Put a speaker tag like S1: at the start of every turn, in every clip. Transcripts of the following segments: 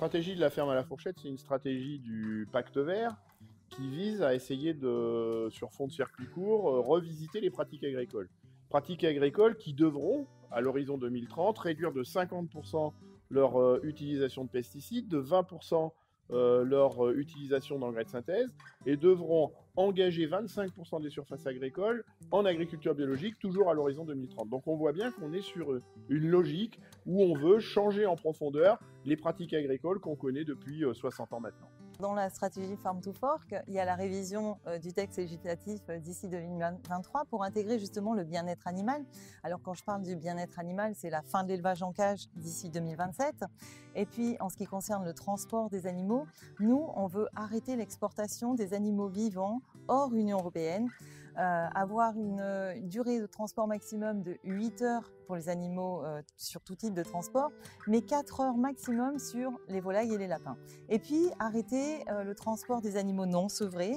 S1: stratégie de la ferme à la fourchette, c'est une stratégie du pacte vert qui vise à essayer de, sur fond de circuit court, revisiter les pratiques agricoles. Pratiques agricoles qui devront, à l'horizon 2030, réduire de 50% leur utilisation de pesticides, de 20% leur utilisation d'engrais de synthèse, et devront engager 25% des surfaces agricoles en agriculture biologique, toujours à l'horizon 2030. Donc on voit bien qu'on est sur une logique où on veut changer en profondeur les pratiques agricoles qu'on connaît depuis 60 ans maintenant.
S2: Dans la stratégie Farm to Fork, il y a la révision du texte législatif d'ici 2023 pour intégrer justement le bien-être animal. Alors quand je parle du bien-être animal, c'est la fin de l'élevage en cage d'ici 2027. Et puis en ce qui concerne le transport des animaux, nous, on veut arrêter l'exportation des animaux vivants hors Union européenne, avoir une durée de transport maximum de 8 heures pour les animaux sur tout type de transport, mais 4 heures maximum sur les volailles et les lapins. Et puis arrêter le transport des animaux non sevrés,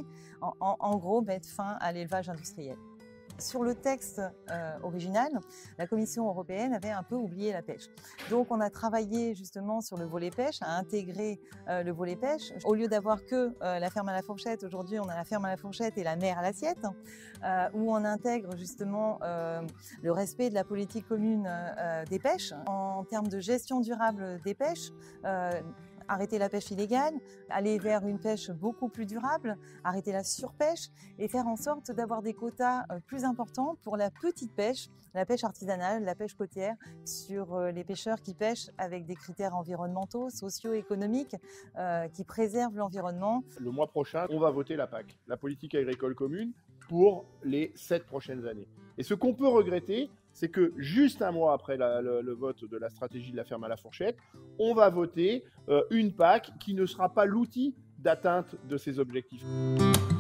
S2: en gros mettre fin à l'élevage industriel. Sur le texte original, la Commission européenne avait un peu oublié la pêche. Donc on a travaillé justement sur le volet pêche, à intégrer le volet pêche. Au lieu d'avoir que la ferme à la fourchette, aujourd'hui on a la ferme à la fourchette et la mer à l'assiette, où on intègre justement le respect de la politique commune des pêches. En termes de gestion durable des pêches, arrêter la pêche illégale, aller vers une pêche beaucoup plus durable, arrêter la surpêche et faire en sorte d'avoir des quotas plus importants pour la petite pêche, la pêche artisanale, la pêche côtière, sur les pêcheurs qui pêchent avec des critères environnementaux, socio-économiques, qui préservent l'environnement.
S1: Le mois prochain, on va voter la PAC, la politique agricole commune, pour les 7 prochaines années. Et ce qu'on peut regretter, c'est que juste un mois après le vote de la stratégie de la ferme à la fourchette, on va voter une PAC qui ne sera pas l'outil d'atteinte de ces objectifs.